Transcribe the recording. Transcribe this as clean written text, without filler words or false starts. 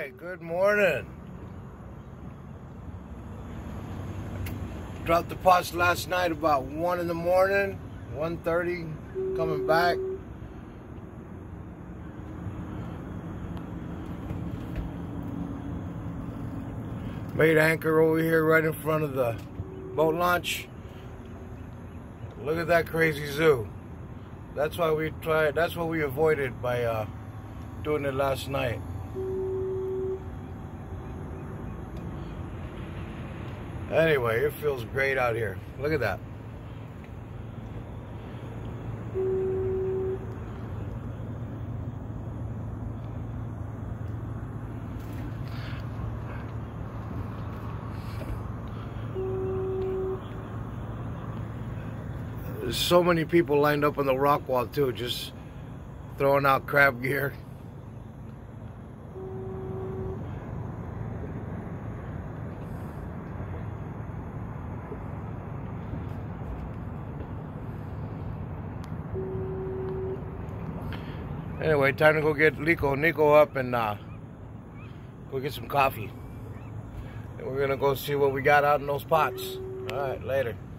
right, good morning. Dropped the pots last night about 1 in the morning, 1:30, coming back. Made anchor over here right in front of the boat launch. Look at that crazy zoo. That's what we avoided by doing it last night. Anyway, it feels great out here. Look at that. There's so many people lined up on the rock wall too, just throwing out crab gear. Anyway, time to go get Nico up and go get some coffee. And we're gonna go see what we got out in those pots. All right, later.